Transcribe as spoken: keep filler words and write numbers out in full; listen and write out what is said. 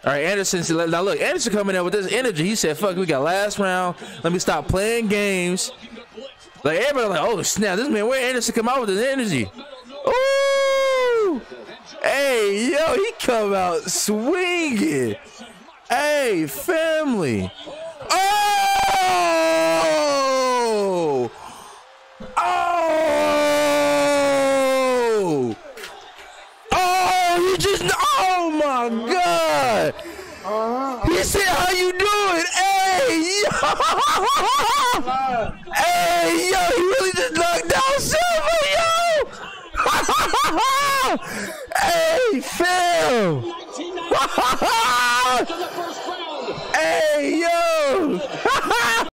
All right, Anderson. Now look, Anderson coming in with this energy. He said, "Fuck, we got last round. Let me stop playing games." Like everybody, like, "Oh snap, this man, where Anderson come out with this energy?" Ooh, hey yo, he come out swinging. Hey, family. Oh, oh, oh! You just, oh my God! He said, "How you doing?" Hey, yo! Hey, yo! He really just knocked down Silva, yo! Hey, Phil! Hey, yo!